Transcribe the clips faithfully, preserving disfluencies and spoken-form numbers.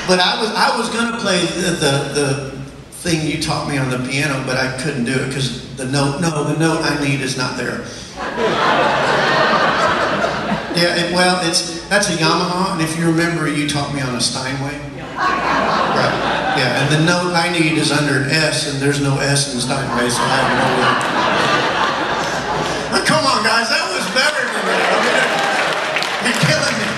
But I was I was gonna play the, the the thing you taught me on the piano, but I couldn't do it because the note no the note I need is not there. Yeah, it, well, it's that's a Yamaha, and if you remember, you taught me on a Steinway. Right. Yeah, and the note I need is under an S, and there's no S in Steinway, so I have no way. But come on, guys, that was better than that. I mean, you're killing me.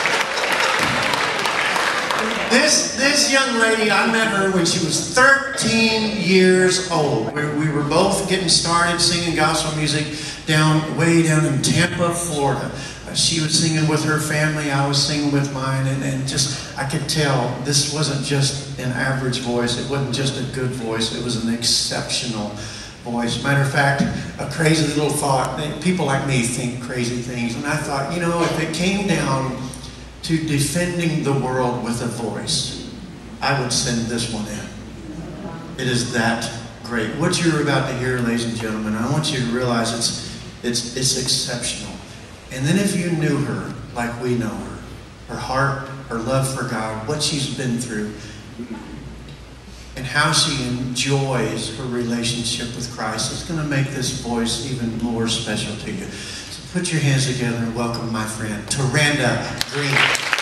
This, this young lady, I met her when she was thirteen years old. We, we were both getting started singing gospel music down, way down in Tampa, Florida. Uh, she was singing with her family, I was singing with mine, and, and just, I could tell this wasn't just an average voice, it wasn't just a good voice, it was an exceptional voice. Matter of fact, a crazy little thought, people like me think crazy things, and I thought, you know, if it came down to defending the world with a voice, I would send this one in. It is that great. What you're about to hear, ladies and gentlemen, I want you to realize it's, it's, it's exceptional. And then if you knew her like we know her, her heart, her love for God, what she's been through, and how she enjoys her relationship with Christ, it's going to make this voice even more special to you. Put your hands together and welcome my friend, TaRanda Greene.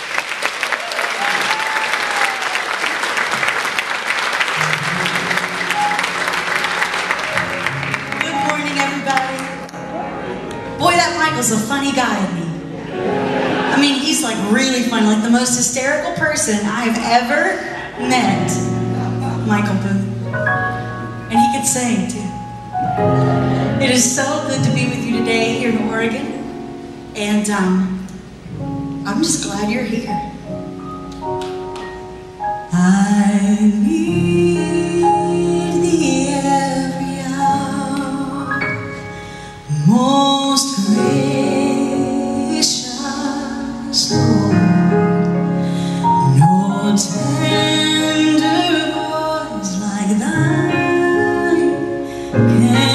Good morning, everybody. Boy, that Michael's a funny guy to me. I mean, he's like really funny, like the most hysterical person I've ever met. Michael Booth. And he could sing, too. It is so good to be with you today here in Oregon, and um, I'm just glad you're here. I need thee every hour, most gracious Lord. No tender voice like thine can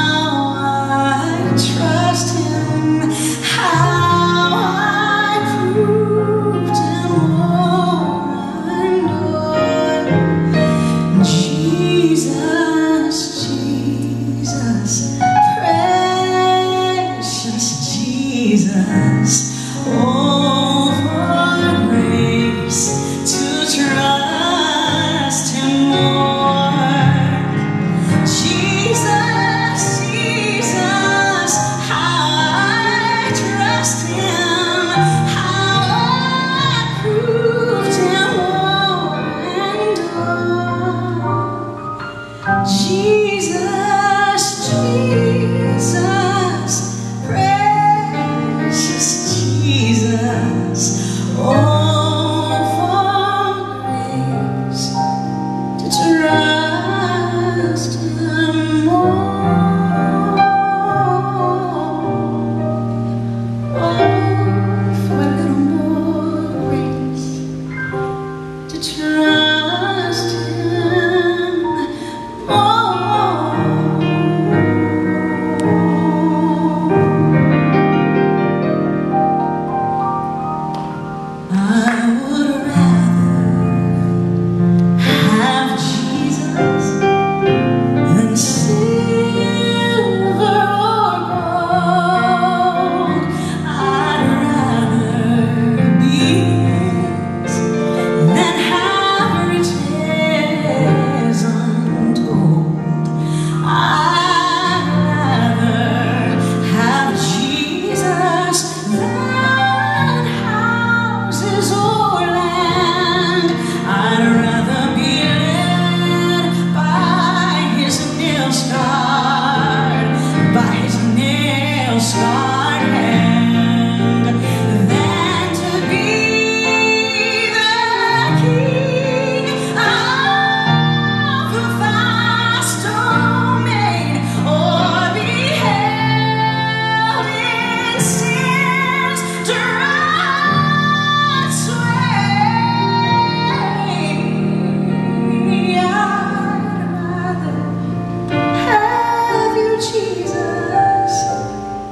How I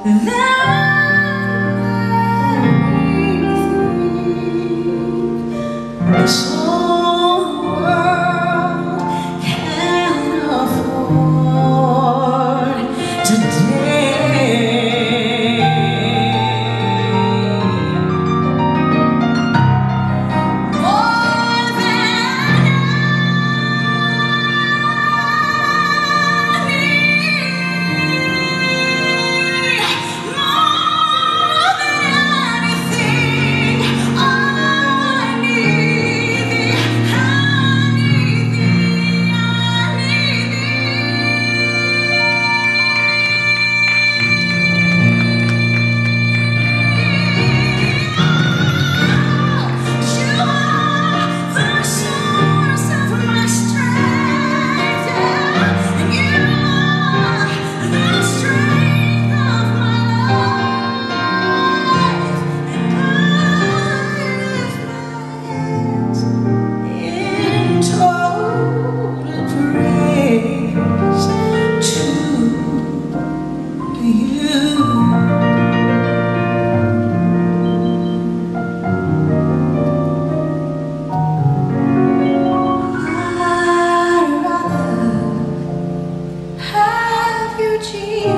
Jesus.